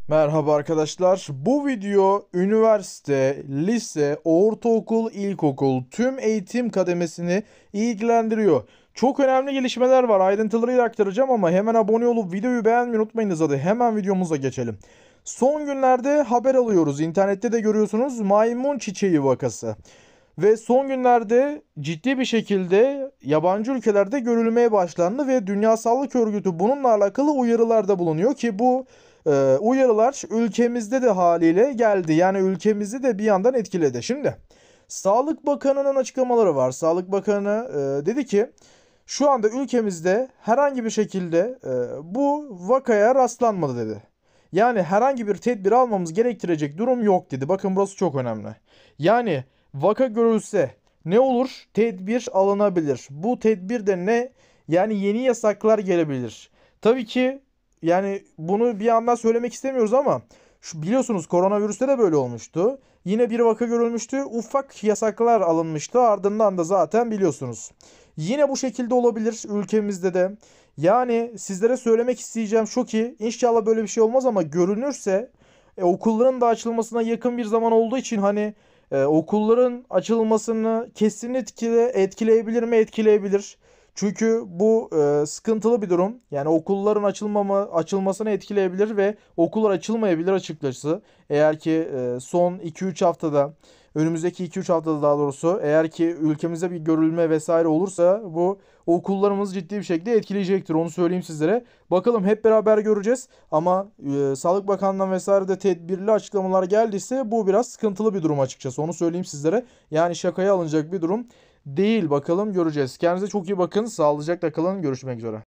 Merhaba arkadaşlar. Bu video üniversite, lise, ortaokul, ilkokul tüm eğitim kademesini ilgilendiriyor. Çok önemli gelişmeler var. Ayrıntılarıyla aktaracağım ama hemen abone olup videoyu beğenmeyi unutmayınız. Hadi hemen videomuza geçelim. Son günlerde haber alıyoruz. İnternette de görüyorsunuz, maymun çiçeği vakası. Ve son günlerde ciddi bir şekilde yabancı ülkelerde görülmeye başlandı ve Dünya Sağlık Örgütü bununla alakalı uyarılarda bulunuyor ki bu uyarılar ülkemizde de haliyle geldi. Yani ülkemizi de bir yandan etkiledi. Şimdi Sağlık Bakanı'nın açıklamaları var. Sağlık Bakanı dedi ki şu anda ülkemizde herhangi bir şekilde bu vakaya rastlanmadı dedi. Yani herhangi bir tedbir almamız gerektirecek durum yok dedi. Bakın burası çok önemli. Yani vaka görülse ne olur? Tedbir alınabilir. Bu tedbir de ne? Yani yeni yasaklar gelebilir. Tabii ki yani bunu bir yandan söylemek istemiyoruz ama biliyorsunuz koronavirüste de böyle olmuştu. Yine bir vaka görülmüştü. Ufak yasaklar alınmıştı. Ardından da zaten biliyorsunuz. Yine bu şekilde olabilir ülkemizde de. Yani sizlere söylemek isteyeceğim şu ki inşallah böyle bir şey olmaz ama görünürse okulların da açılmasına yakın bir zaman olduğu için hani okulların açılmasını kesinlikle etkileyebilir mi? Etkileyebilir. Çünkü bu sıkıntılı bir durum. Yani okulların açılmasını etkileyebilir ve okullar açılmayabilir açıkçası. Eğer ki son 2-3 haftada, önümüzdeki 2-3 haftada daha doğrusu eğer ki ülkemizde bir görülme vesaire olursa bu okullarımızı ciddi bir şekilde etkileyecektir. Onu söyleyeyim sizlere. Bakalım hep beraber göreceğiz. Ama Sağlık Bakanlığı'ndan vesaire de tedbirli açıklamalar geldiyse bu biraz sıkıntılı bir durum açıkçası. Onu söyleyeyim sizlere. Yani şakaya alınacak bir durum değil. Bakalım göreceğiz. Kendinize çok iyi bakın. Sağlıcakla kalın. Görüşmek üzere.